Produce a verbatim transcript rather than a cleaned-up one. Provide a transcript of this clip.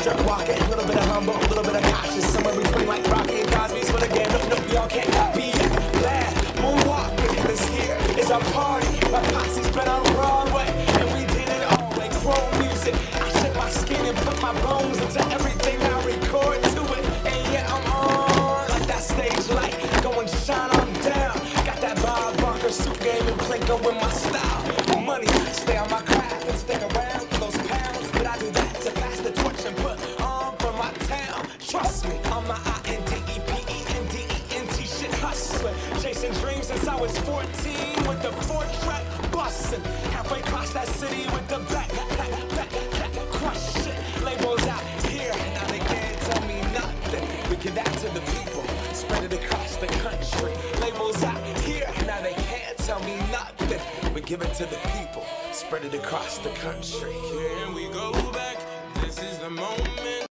strut walking, a little bit of humble, a little bit of cautious, somewhere between like Rocky and Cosby's. But again, no, no, y'all can't copy yet. Glad moonwalking, this here is our party. My posse's been on Broadway, and we did it all like chrome music. I shed my skin and put my bones into everything I record to it. And yeah, I'm on like that stage light, going shine on down. Got that Bob Barker suit game and Plinko with my style. Money, stay on my craft and stick around for those pounds. But I do that to pass the torch and put on for my town. Trust me, I'm my I N D E P E N D E N T shit hustling. Chasing dreams since I was fourteen with the four track bustin'. Halfway across that city with the back, back, back, back, crush shit. Labels out here, now they can't tell me nothing. We give that to the people, spread it across the country. Labels out here, now they can't tell me nothing. We give it to the people, spread it across the country. Can we go back? This is the moment.